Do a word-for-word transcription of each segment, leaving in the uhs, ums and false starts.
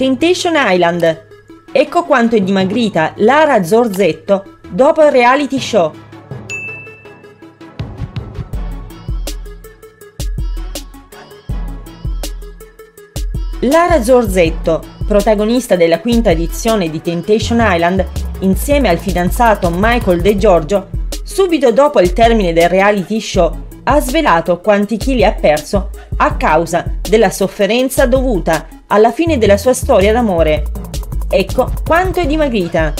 Temptation Island. Ecco quanto è dimagrita Lara Zorzetto dopo il reality show. Lara Zorzetto, protagonista della quinta edizione di Temptation Island, insieme al fidanzato Michael De Giorgio, subito dopo il termine del reality show ha svelato quanti chili ha perso a causa della sofferenza dovuta alla fine della sua storia d'amore. Ecco quanto è dimagrita.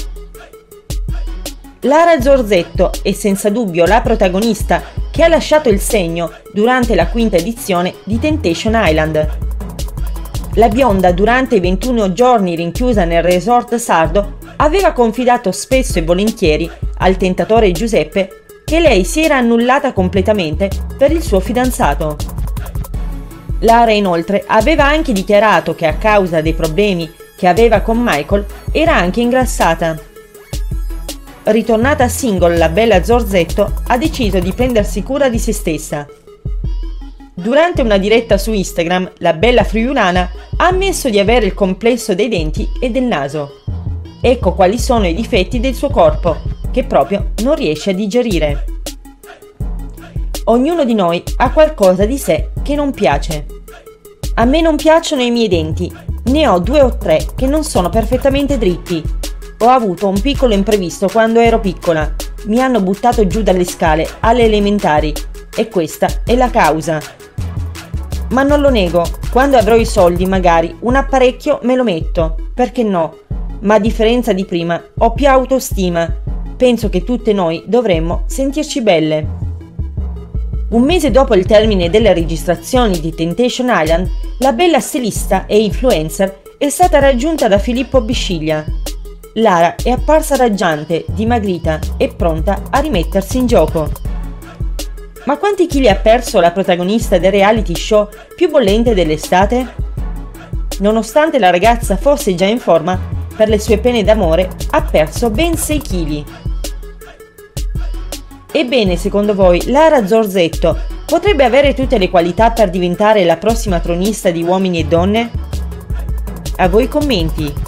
Lara Zorzetto è senza dubbio la protagonista che ha lasciato il segno durante la quinta edizione di Temptation Island. La bionda, durante i ventuno giorni rinchiusa nel resort sardo, aveva confidato spesso e volentieri al tentatore Giuseppe che lei si era annullata completamente per il suo fidanzato. Lara inoltre aveva anche dichiarato che a causa dei problemi che aveva con Michael era anche ingrassata. Ritornata single, la bella Zorzetto ha deciso di prendersi cura di se stessa. Durante una diretta su Instagram, la bella friulana ha ammesso di avere il complesso dei denti e del naso. Ecco quali sono i difetti del suo corpo, che proprio non riesce a digerire. Ognuno di noi ha qualcosa di sé che non piace. A me non piacciono i miei denti, ne ho due o tre che non sono perfettamente dritti. Ho avuto un piccolo imprevisto quando ero piccola, mi hanno buttato giù dalle scale alle elementari e questa è la causa. Ma non lo nego, quando avrò i soldi magari un apparecchio me lo metto, perché no? Ma a differenza di prima ho più autostima, penso che tutte noi dovremmo sentirci belle. Un mese dopo il termine delle registrazioni di Temptation Island, la bella stilista e influencer è stata raggiunta da Filippo Bisciglia. Lara è apparsa raggiante, dimagrita e pronta a rimettersi in gioco. Ma quanti chili ha perso la protagonista del reality show più bollente dell'estate? Nonostante la ragazza fosse già in forma, per le sue pene d'amore ha perso ben sei chili. Ebbene, secondo voi, Lara Zorzetto potrebbe avere tutte le qualità per diventare la prossima tronista di Uomini e Donne? A voi i commenti!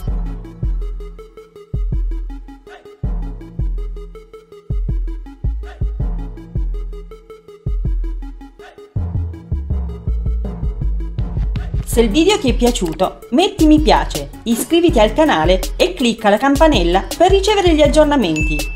Se il video ti è piaciuto, metti mi piace, iscriviti al canale e clicca la campanella per ricevere gli aggiornamenti.